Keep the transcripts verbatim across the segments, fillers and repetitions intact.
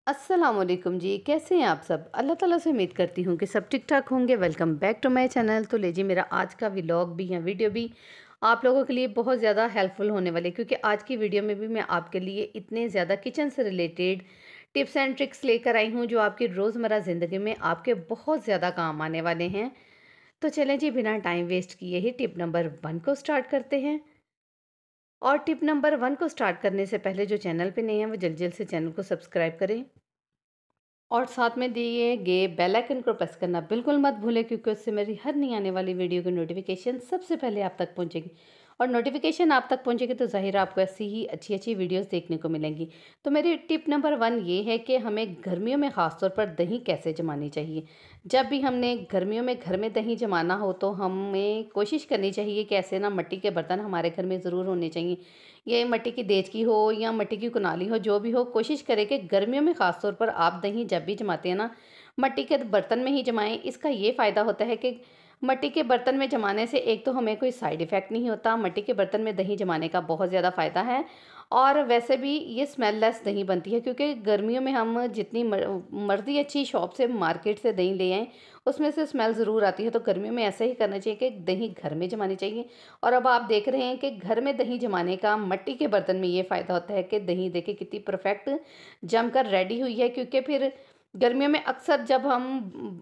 अस्सलामुअलैकुम जी, कैसे हैं आप सब? अल्लाह ताला से उम्मीद करती हूँ कि सब ठीक-ठाक होंगे। Welcome back to my channel. तो ले जी, मेरा आज का व्लॉग भी या वीडियो भी आप लोगों के लिए बहुत ज़्यादा हेल्पफुल होने वाली है, क्योंकि आज की वीडियो में भी मैं आपके लिए इतने ज़्यादा किचन से रिलेटेड टिप्स एंड ट्रिक्स लेकर आई हूँ, जो आपकी रोज़मर्रा ज़िंदगी में आपके बहुत ज़्यादा काम आने वाले हैं। तो चलें जी, बिना टाइम वेस्ट किए ही टिप नंबर वन को स्टार्ट करते हैं। और टिप नंबर वन को स्टार्ट करने से पहले जो चैनल पे नए हैं, वो जल्द-जल्द से चैनल को सब्सक्राइब करें और साथ में दिए गए बेल आइकन को प्रेस करना बिल्कुल मत भूलें, क्योंकि उससे मेरी हर नई आने वाली वीडियो की नोटिफिकेशन सबसे पहले आप तक पहुंचेगी। और नोटिफिकेशन आप तक पहुंचेगी तो ज़ाहिर है आपको ऐसी ही अच्छी अच्छी वीडियोस देखने को मिलेंगी। तो मेरी टिप नंबर वन ये है कि हमें गर्मियों में ख़ास तौर पर दही कैसे जमानी चाहिए। जब भी हमने गर्मियों में घर में दही जमाना हो तो हमें कोशिश करनी चाहिए कि ऐसे ना मिट्टी के बर्तन हमारे घर में ज़रूर होने चाहिए। ये मिट्टी की देचकी हो या मिट्टी की कुनाली हो, जो भी हो, कोशिश करें कि गर्मियों में ख़ास तौर पर आप दही जब भी जमाते हैं ना, मिट्टी के बर्तन में ही जमाएं। इसका ये फ़ायदा होता है कि मिट्टी के बर्तन में जमाने से एक तो हमें कोई साइड इफ़ेक्ट नहीं होता, मिट्टी के बर्तन में दही जमाने का बहुत ज़्यादा फ़ायदा है। और वैसे भी ये स्मेल लेस दही बनती है, क्योंकि गर्मियों में हम जितनी मर- मर्ज़ी अच्छी शॉप से, मार्केट से दही ले आएँ, उसमें से स्मेल ज़रूर आती है। तो गर्मियों में ऐसा ही करना चाहिए कि दही घर में जमानी चाहिए। और अब आप देख रहे हैं कि घर में दही जमाने का मिट्टी के बर्तन में ये फ़ायदा होता है कि दही देखिए कितनी परफेक्ट जमकर रेडी हुई है। क्योंकि फिर गर्मियों में अक्सर जब हम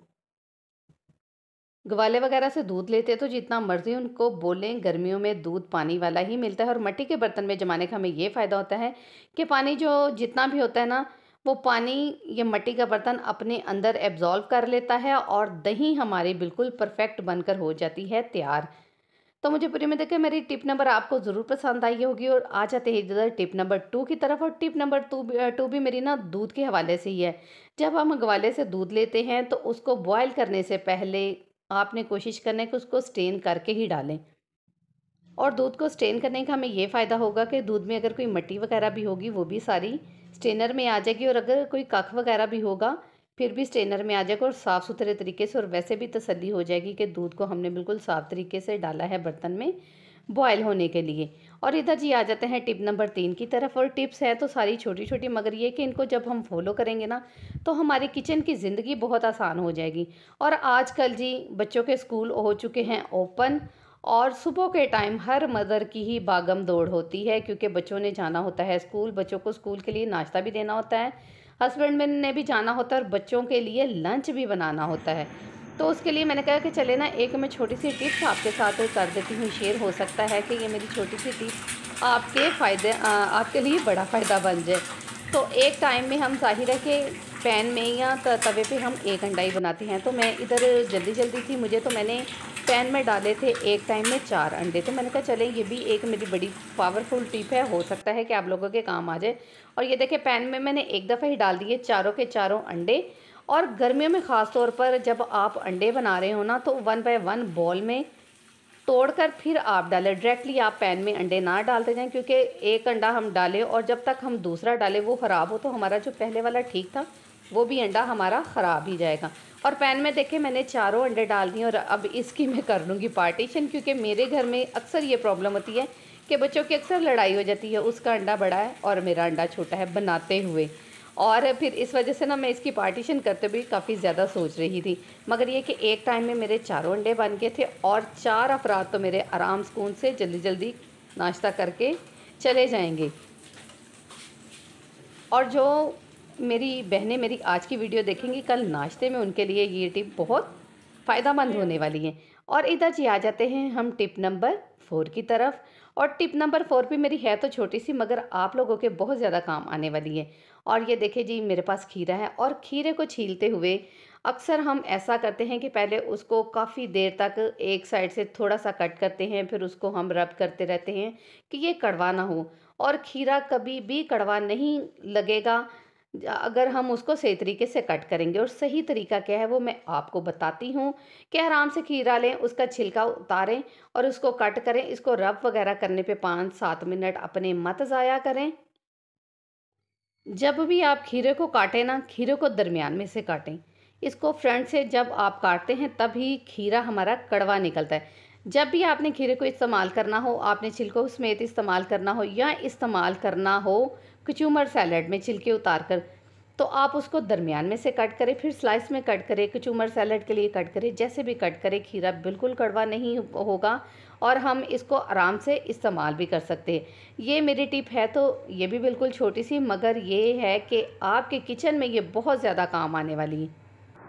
ग्वाले वगैरह से दूध लेते हैं तो जितना मर्ज़ी उनको बोलें, गर्मियों में दूध पानी वाला ही मिलता है। और मिट्टी के बर्तन में जमाने का हमें ये फ़ायदा होता है कि पानी जो जितना भी होता है ना, वो पानी ये मिट्टी का बर्तन अपने अंदर एब्ज़ॉर्ब कर लेता है और दही हमारी बिल्कुल परफेक्ट बनकर हो जाती है तैयार। तो मुझे पूरी उम्मीद है कि मेरी टिप नंबर आपको ज़रूर पसंद आई होगी। और आ जाते हैं इधर टिप नंबर टू की तरफ। और टिप नंबर टू भी टू भी मेरी ना दूध के हवाले से ही है। जब हम ग्वाले से दूध लेते हैं तो उसको बॉयल करने से पहले आपने कोशिश करना है कि उसको स्टेन करके ही डालें। और दूध को स्टेन करने का हमें ये फ़ायदा होगा कि दूध में अगर कोई मिट्टी वगैरह भी होगी, वो भी सारी स्टेनर में आ जाएगी। और अगर कोई कख वगैरह भी होगा, फिर भी स्टेनर में आ जाएगा और साफ़ सुथरे तरीके से। और वैसे भी तसल्ली हो जाएगी कि दूध को हमने बिल्कुल साफ़ तरीके से डाला है बर्तन में बॉयल होने के लिए। और इधर जी आ जाते हैं टिप नंबर तीन की तरफ। और टिप्स है तो सारी छोटी छोटी, मगर ये कि इनको जब हम फॉलो करेंगे ना, तो हमारी किचन की ज़िंदगी बहुत आसान हो जाएगी। और आजकल जी बच्चों के स्कूल हो चुके हैं ओपन, और सुबह के टाइम हर मदर की ही भागम दौड़ होती है, क्योंकि बच्चों ने जाना होता है स्कूल, बच्चों को स्कूल के लिए नाश्ता भी देना होता है, हस्बैंड में ने भी जाना होता है और बच्चों के लिए लंच भी बनाना होता है। तो उसके लिए मैंने कहा कि चले ना, एक मैं छोटी सी टिप्स आपके साथ कर देती हूँ शेयर। हो सकता है कि ये मेरी छोटी सी टिप्स आपके फ़ायदे आपके लिए बड़ा फ़ायदा बन जाए। तो एक टाइम में हम ज़ाहिर है कि पैन में या त- तवे पे हम एक अंडा ही बनाते हैं। तो मैं इधर जल्दी जल्दी थी मुझे, तो मैंने पैन में डाले थे एक टाइम में चार अंडे। तो मैंने कहा चलें, ये भी एक मेरी बड़ी पावरफुल टिप है, हो सकता है कि आप लोगों के काम आ जाए। और ये देखिए, पैन में मैंने एक दफ़ा ही डाल दिए चारों के चारों अंडे। और गर्मियों में ख़ास तौर पर जब आप अंडे बना रहे हो ना, तो वन बाय वन बॉल में तोड़कर फिर आप डालें। डायरेक्टली आप पैन में अंडे ना डालते जाएं, क्योंकि एक अंडा हम डालें और जब तक हम दूसरा डालें वो ख़राब हो, तो हमारा जो पहले वाला ठीक था वो भी अंडा हमारा ख़राब ही जाएगा। और पैन में देखें मैंने चारों अंडे डाल दिए। और अब इसकी मैं कर लूँगी पार्टीशन, क्योंकि मेरे घर में अक्सर ये प्रॉब्लम होती है कि बच्चों की अक्सर लड़ाई हो जाती है, उसका अंडा बड़ा है और मेरा अंडा छोटा है बनाते हुए। और फिर इस वजह से ना मैं इसकी पार्टीशन करते हुए काफ़ी ज़्यादा सोच रही थी। मगर ये कि एक टाइम में मेरे चारों अंडे बन गए थे और चार अफराद तो मेरे आराम सुकून से जल्दी जल्दी नाश्ता करके चले जाएंगे। और जो मेरी बहनें मेरी आज की वीडियो देखेंगी कल नाश्ते में, उनके लिए ये टिप बहुत फ़ायदेमंद होने वाली है। और इधर जी आ जाते हैं हम टिप नंबर फोर की तरफ। और टिप नंबर फोर भी मेरी है तो छोटी सी, मगर आप लोगों के बहुत ज़्यादा काम आने वाली है। और ये देखिए जी, मेरे पास खीरा है और खीरे को छीलते हुए अक्सर हम ऐसा करते हैं कि पहले उसको काफ़ी देर तक एक साइड से थोड़ा सा कट करते हैं, फिर उसको हम रब करते रहते हैं कि ये कड़वा ना हो। और खीरा कभी भी कड़वा नहीं लगेगा अगर हम उसको सही तरीके से कट करेंगे। और सही तरीका क्या है वो मैं आपको बताती हूँ कि आराम से खीरा लें, उसका छिलका उतारें और उसको कट करें। इसको रब वगैरह करने पे पाँच सात मिनट अपने मत ज़ाया करें। जब भी आप खीरे को काटें ना, खीरे को दरमियान में से काटें। इसको फ्रंट से जब आप काटते हैं तभी खीरा हमारा कड़वा निकलता है। जब भी आपने खीरे को इस्तेमाल करना हो, आपने छिलकों समेत इस्तेमाल करना हो या इस्तेमाल करना हो कचूमर सैलड में छिलके उतार कर, तो आप उसको दरमियान में से कट करें, फिर स्लाइस में कट करें, कचूमर सैलड के लिए कट करें, जैसे भी कट करें। खीरा बिल्कुल कड़वा नहीं होगा और हम इसको आराम से इस्तेमाल भी कर सकते हैं। ये मेरी टिप है, तो ये भी बिल्कुल छोटी सी, मगर ये है कि आपके किचन में ये बहुत ज़्यादा काम आने वाली है।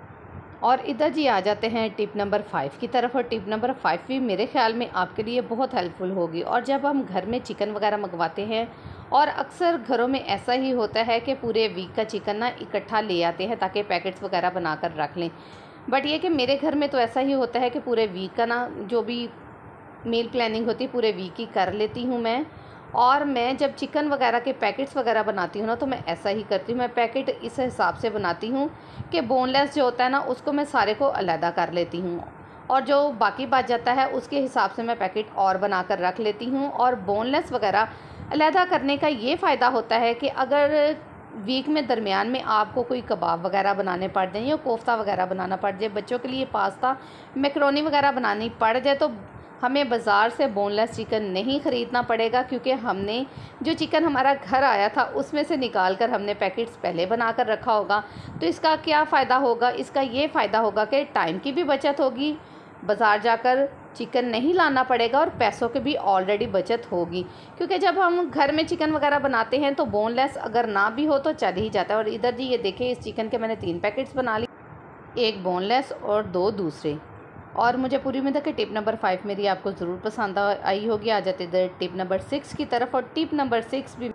और इधर जी आ जाते हैं टिप नंबर फाइव की तरफ। और टिप नंबर फाइव भी मेरे ख्याल में आपके लिए बहुत हेल्पफुल होगी। और जब हम घर में चिकन वगैरह मंगवाते हैं, और अक्सर घरों में ऐसा ही होता है कि पूरे वीक का चिकन ना इकट्ठा ले आते हैं ताकि पैकेट्स वगैरह बनाकर रख लें। बट ये कि मेरे घर में तो ऐसा ही होता है कि पूरे वीक का ना जो भी मील प्लानिंग होती है पूरे वीक की कर लेती हूँ मैं। और मैं जब चिकन वगैरह के पैकेट्स वगैरह बनाती हूँ ना, तो मैं ऐसा ही करती हूँ। मैं पैकेट इस हिसाब से बनाती हूँ कि बोनलेस जो होता है ना, उसको मैं सारे को अलहदा कर लेती हूँ, और जो बाकी बच जाता है उसके हिसाब से मैं पैकेट और बना कर रख लेती हूँ। और बोनलेस वगैरह अलहदा करने का ये फ़ायदा होता है कि अगर वीक में दरमियान में आपको कोई कबाब वगैरह बनाने पड़ जाए या कोफ्ता वगैरह बनाना पड़ जाए, बच्चों के लिए पास्ता मैकरोनी वगैरह बनानी पड़ जाए, तो हमें बाज़ार से बोनलेस चिकन नहीं ख़रीदना पड़ेगा, क्योंकि हमने जो चिकन हमारा घर आया था उसमें से निकाल कर हमने पैकेट्स पहले बना कर रखा होगा। तो इसका क्या फ़ायदा होगा? इसका ये फ़ायदा होगा कि टाइम की भी बचत होगी, बाज़ार जाकर चिकन नहीं लाना पड़ेगा, और पैसों की भी ऑलरेडी बचत होगी। क्योंकि जब हम घर में चिकन वगैरह बनाते हैं तो बोनलेस अगर ना भी हो तो चल ही जाता है। और इधर जी ये देखें, इस चिकन के मैंने तीन पैकेट्स बना लिए, एक बोनलेस और दो दूसरे। और मुझे पूरी उम्मीद है कि टिप नंबर फाइव मेरी आपको ज़रूर पसंद आई होगी। आ जाते इधर टिप नंबर सिक्स की तरफ। और टिप नंबर सिक्स भी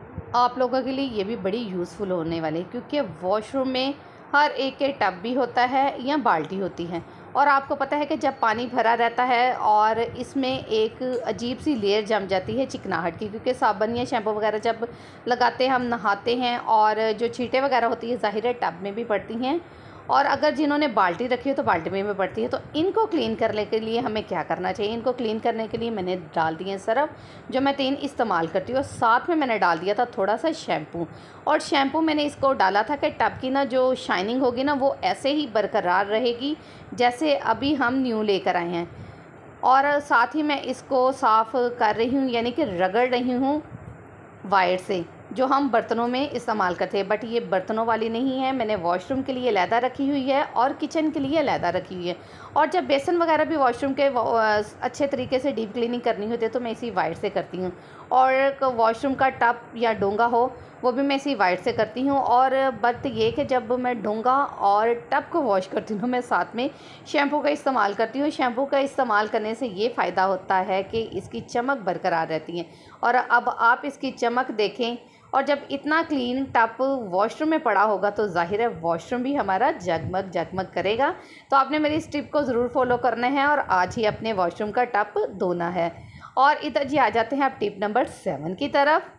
आप लोगों के लिए ये भी बड़ी यूज़फुल होने वाली है, क्योंकि वॉशरूम में हर एक के टब भी होता है या बाल्टी होती है। और आपको पता है कि जब पानी भरा रहता है और इसमें एक अजीब सी लेयर जम जाती है चिकनाहट की, क्योंकि साबुन या शैम्पू वगैरह जब लगाते हैं, हम नहाते हैं, और जो छींटे वगैरह होती है ज़ाहिर है टब में भी पड़ती हैं, और अगर जिन्होंने बाल्टी रखी हो तो बाल्टी में भी पड़ती है। तो इनको क्लीन करने के लिए हमें क्या करना चाहिए? इनको क्लीन करने के लिए मैंने डाल दिए सरफ, जो मैं तीन इस्तेमाल करती हूँ, और साथ में मैंने डाल दिया था थोड़ा सा शैम्पू। और शैम्पू मैंने इसको डाला था कि टब की ना जो शाइनिंग होगी ना, वो ऐसे ही बरकरार रहेगी जैसे अभी हम न्यू लेकर आए हैं। और साथ ही मैं इसको साफ़ कर रही हूँ, यानी कि रगड़ रही हूँ वायर से, जो हम बर्तनों में इस्तेमाल करते हैं। बट ये बर्तनों वाली नहीं है, मैंने वॉशरूम के लिए अलहदा रखी हुई है और किचन के लिए अलहदा रखी हुई है। और जब बेसन वगैरह भी वॉशरूम के अच्छे तरीके से डीप क्लीनिंग करनी होती है तो मैं इसी वायर से करती हूँ। और वॉशरूम का टब या डोंगा हो वो भी मैं इसी वायर से करती हूँ। और बट ये कि जब मैं डोंगा और टब को वॉश करती हूँ, मैं साथ में शैम्पू का इस्तेमाल करती हूँ। शैम्पू का इस्तेमाल करने से ये फ़ायदा होता है कि इसकी चमक बरकरार रहती है। और अब आप इसकी चमक देखें, और जब इतना क्लीन टब वॉशरूम में पड़ा होगा तो जाहिर है वॉशरूम भी हमारा जगमग जगमग करेगा। तो आपने मेरी इस टिप को ज़रूर फॉलो करना है और आज ही अपने वॉशरूम का टब धोना है। और इधर जी आ जाते हैं आप टिप नंबर सेवन की तरफ।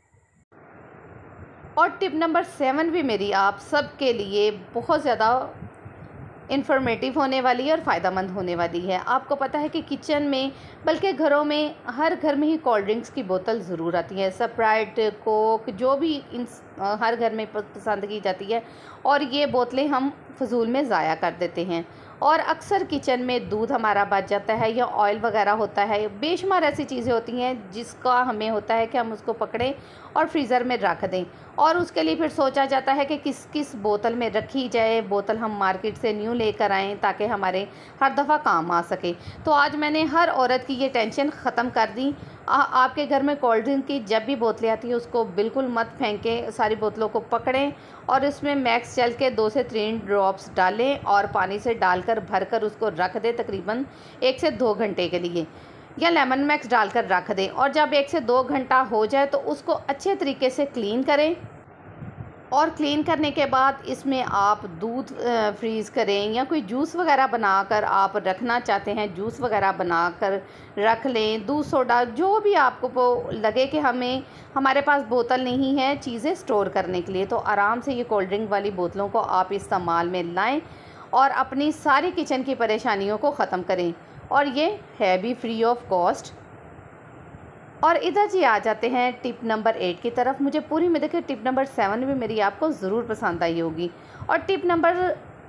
और टिप नंबर सेवन भी मेरी आप सबके लिए बहुत ज़्यादा इन्फॉर्मेटिव होने वाली है और फ़ायदेमंद होने वाली है। आपको पता है कि किचन में, बल्कि घरों में, हर घर में ही कोल्ड ड्रिंक्स की बोतल ज़रूर आती है। स्प्राइट, कोक, जो भी इन हर घर में पसंद की जाती है, और ये बोतलें हम फजूल में ज़ाया कर देते हैं। और अक्सर किचन में दूध हमारा बच जाता है या ऑयल वगैरह होता है, बेशुमार ऐसी चीज़ें होती हैं जिसका हमें होता है कि हम उसको पकड़ें और फ्रीज़र में रख दें। और उसके लिए फिर सोचा जाता है कि किस किस बोतल में रखी जाए। बोतल हम मार्केट से न्यू लेकर आएँ ताकि हमारे हर दफ़ा काम आ सके। तो आज मैंने हर औरत की ये टेंशन ख़त्म कर दी। आ, आपके घर में कोल्ड ड्रिंक की जब भी बोतलें आती है उसको बिल्कुल मत फेंकें, सारी बोतलों को पकड़ें और इसमें मैक्स चल के दो से तीन ड्रॉप्स डालें और पानी से डालकर भरकर उसको रख दें तकरीबन एक से दो घंटे के लिए, या लेमन मैक्स डालकर रख दें। और जब एक से दो घंटा हो जाए तो उसको अच्छे तरीके से क्लीन करें। और क्लीन करने के बाद इसमें आप दूध फ्रीज़ करें, या कोई जूस वगैरह बनाकर आप रखना चाहते हैं, जूस वगैरह बनाकर रख लें। दूध सोडा, जो भी आपको वो लगे कि हमें हमारे पास बोतल नहीं है चीज़ें स्टोर करने के लिए, तो आराम से ये कोल्ड ड्रिंक वाली बोतलों को आप इस्तेमाल में लाएं और अपनी सारी किचन की परेशानियों को ख़त्म करें। और ये है भी फ्री ऑफ कॉस्ट। और इधर जी आ जाते हैं टिप नंबर एट की तरफ। मुझे पूरी उम्मीद है कि टिप नंबर सेवन भी मेरी आपको ज़रूर पसंद आई होगी। और टिप नंबर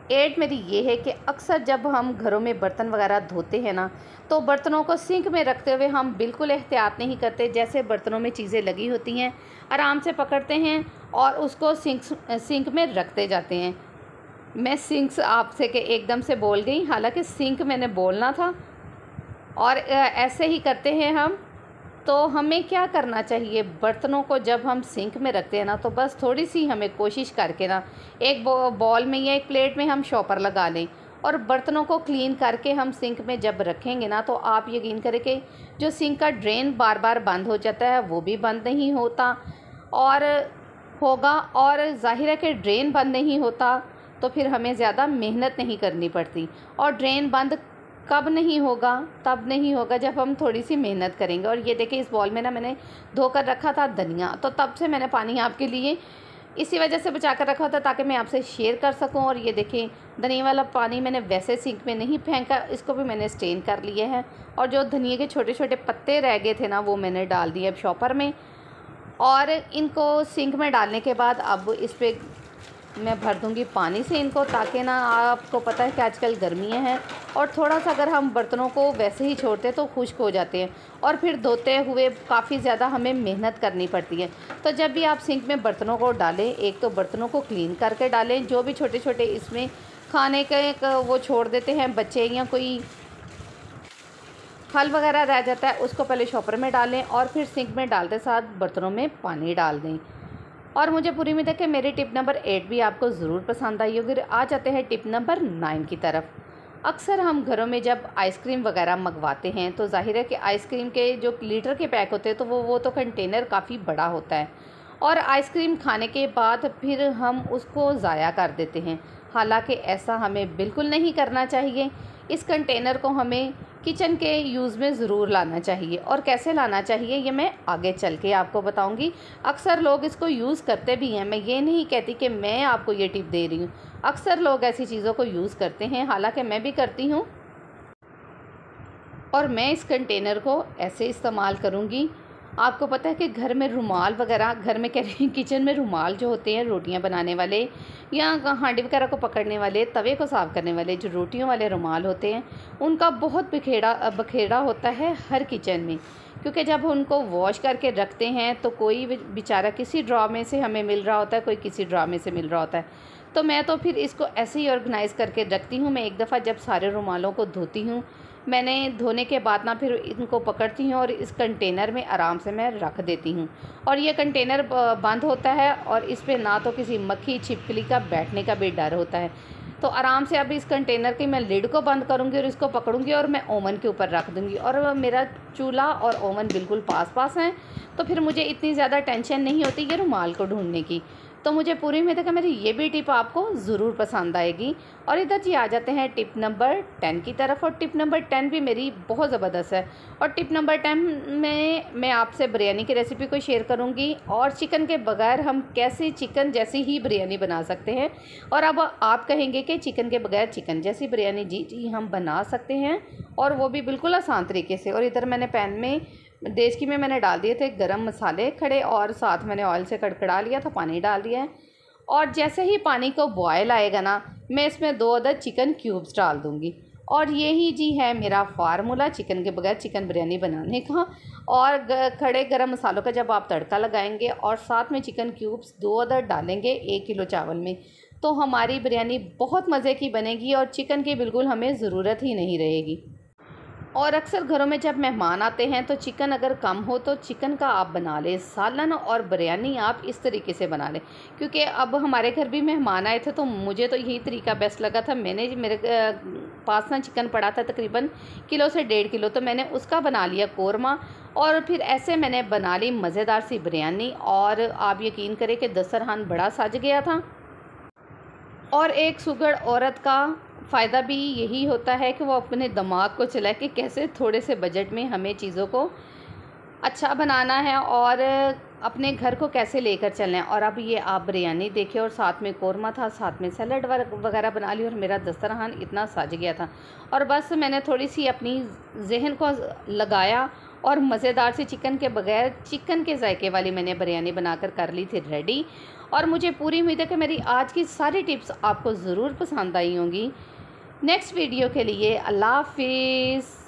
एड मेरी ये है कि अक्सर जब हम घरों में बर्तन वगैरह धोते हैं ना, तो बर्तनों को सिंक में रखते हुए हम बिल्कुल एहतियात नहीं करते। जैसे बर्तनों में चीज़ें लगी होती हैं, आराम से पकड़ते हैं और उसको सिंक सिंक में रखते जाते हैं। मैं सिंक्स आपसे के एकदम से बोल गई, हालांकि सिंक मैंने बोलना था। और ऐसे ही करते हैं हम। तो हमें क्या करना चाहिए, बर्तनों को जब हम सिंक में रखते हैं ना, तो बस थोड़ी सी हमें कोशिश करके ना एक बॉल में या एक प्लेट में हम शॉपर लगा लें और बर्तनों को क्लीन करके हम सिंक में जब रखेंगे ना, तो आप यकीन करें कि जो सिंक का ड्रेन बार बार बंद हो जाता है वो भी बंद नहीं होता और होगा। और ज़ाहिर है कि ड्रेन बंद नहीं होता तो फिर हमें ज़्यादा मेहनत नहीं करनी पड़ती। और ड्रेन बंद कब नहीं होगा, तब नहीं होगा जब हम थोड़ी सी मेहनत करेंगे। और ये देखिए, इस बॉल में ना मैंने धोकर रखा था धनिया, तो तब से मैंने पानी आपके लिए इसी वजह से बचा कर रखा था ताकि मैं आपसे शेयर कर सकूं। और ये देखें, धनिया वाला पानी मैंने वैसे सिंक में नहीं फेंका, इसको भी मैंने स्टेन कर लिया है। और जो धनिया के छोटे छोटे पत्ते रह गए थे ना, वो मैंने डाल दिए अब शॉपर में। और इनको सिंक में डालने के बाद अब इस पर मैं भर दूंगी पानी से इनको, ताकि ना, आपको पता है कि आजकल गर्मियाँ हैं और थोड़ा सा अगर हम बर्तनों को वैसे ही छोड़ते हैं तो खुश्क हो जाते हैं और फिर धोते हुए काफ़ी ज़्यादा हमें मेहनत करनी पड़ती है। तो जब भी आप सिंक में बर्तनों को डालें, एक तो बर्तनों को क्लीन करके डालें, जो भी छोटे छोटे इसमें खाने के वो छोड़ देते हैं बच्चे या कोई फल वगैरह रह जाता है, उसको पहले शॉपर में डालें और फिर सिंक में डालते साथ बर्तनों में पानी डाल दें। और मुझे पूरी उम्मीद है कि मेरी टिप नंबर एट भी आपको ज़रूर पसंद आई होगी। आ जाते हैं टिप नंबर नाइन की तरफ। अक्सर हम घरों में जब आइसक्रीम वगैरह मंगवाते हैं तो जाहिर है कि आइसक्रीम के जो लीटर के पैक होते हैं तो वो वो तो कंटेनर काफ़ी बड़ा होता है और आइसक्रीम खाने के बाद फिर हम उसको ज़ाया कर देते हैं। हालांकि ऐसा हमें बिल्कुल नहीं करना चाहिए। इस कंटेनर को हमें किचन के यूज़ में ज़रूर लाना चाहिए। और कैसे लाना चाहिए ये मैं आगे चल के आपको बताऊंगी। अक्सर लोग इसको यूज़ करते भी हैं, मैं ये नहीं कहती कि मैं आपको ये टिप दे रही हूँ। अक्सर लोग ऐसी चीज़ों को यूज़ करते हैं, हालांकि मैं भी करती हूँ। और मैं इस कंटेनर को ऐसे इस्तेमाल करूँगी। आपको पता है कि घर में रुमाल वगैरह, घर में कह रही किचन में रुमाल जो होते हैं रोटियां बनाने वाले या हांडी वगैरह को पकड़ने वाले, तवे को साफ़ करने वाले, जो रोटियों वाले रुमाल होते हैं, उनका बहुत बिखेड़ा बखेड़ा होता है हर किचन में। क्योंकि जब उनको वॉश करके रखते हैं तो कोई बेचारा किसी ड्रॉ में से हमें मिल रहा होता है, कोई किसी ड्रॉ में से मिल रहा होता है। तो मैं तो फिर इसको ऐसे ही ऑर्गेनाइज़ करके रखती हूँ। मैं एक दफ़ा जब सारे रुमालों को धोती हूँ, मैंने धोने के बाद ना फिर इनको पकड़ती हूँ और इस कंटेनर में आराम से मैं रख देती हूँ। और ये कंटेनर बंद होता है और इस पे ना तो किसी मक्खी छिपकली का बैठने का भी डर होता है। तो आराम से अब इस कंटेनर की मैं लिड को बंद करूँगी और इसको पकड़ूँगी और मैं ओवन के ऊपर रख दूँगी। और मेरा चूल्हा और ओवन बिल्कुल पास पास हैं, तो फिर मुझे इतनी ज़्यादा टेंशन नहीं होती ये रुमाल को ढूंढने की। तो मुझे पूरी उम्मीद है कि मेरी ये भी टिप आपको ज़रूर पसंद आएगी। और इधर जी आ जाते हैं टिप नंबर टेन की तरफ। और टिप नंबर टेन भी मेरी बहुत ज़बरदस्त है। और टिप नंबर टेन में मैं आपसे बिरयानी की रेसिपी को शेयर करूंगी और चिकन के बगैर हम कैसे चिकन जैसी ही बिरयानी बना सकते हैं। और अब आप कहेंगे कि चिकन के बगैर चिकन जैसी बिरयानी, जी जी हम बना सकते हैं, और वो भी बिल्कुल आसान तरीके से। और इधर मैंने पैन में देचकी में मैंने डाल दिए थे गरम मसाले खड़े और साथ मैंने ऑयल से कड़कड़ा लिया था, पानी डाल दिया है। और जैसे ही पानी को बॉयल आएगा ना, मैं इसमें दो अदद चिकन क्यूब्स डाल दूंगी। और यही जी है मेरा फार्मूला चिकन के बगैर चिकन बिरयानी बनाने का। और खड़े गरम मसालों का जब आप तड़का लगाएंगे और साथ में चिकन क्यूब्स दो अदद डालेंगे एक किलो चावल में, तो हमारी बिरयानी बहुत मज़े की बनेगी और चिकन की बिल्कुल हमें ज़रूरत ही नहीं रहेगी। और अक्सर घरों में जब मेहमान आते हैं तो चिकन अगर कम हो तो चिकन का आप बना लें सालन, और बिरयानी आप इस तरीके से बना लें। क्योंकि अब हमारे घर भी मेहमान आए थे तो मुझे तो यही तरीका बेस्ट लगा था। मैंने मेरे पास ना चिकन पड़ा था तकरीबन किलो से डेढ़ किलो, तो मैंने उसका बना लिया कोरमा। और फिर ऐसे मैंने बना ली मज़ेदार सी बिरयानी। और आप यकीन करें कि दस्तरखान बड़ा सज गया था। और एक सुघड़ औरत का फ़ायदा भी यही होता है कि वो अपने दिमाग को चलाए कि कैसे थोड़े से बजट में हमें चीज़ों को अच्छा बनाना है और अपने घर को कैसे लेकर चलना है। और अब ये आप बिरयानी देखिए, और साथ में कोरमा था, साथ में सैलड वगैरह बना ली, और मेरा दस्तरखान इतना सज गया था। और बस मैंने थोड़ी सी अपनी जहन को लगाया और मज़ेदार सी चिकन के बगैर चिकन के जायके वाली मैंने बिरयानी बनाकर कर ली थी रेडी। और मुझे पूरी उम्मीद है कि मेरी आज की सारी टिप्स आपको ज़रूर पसंद आई होंगी। नेक्स्ट वीडियो के लिए अल्लाह हाफिज़।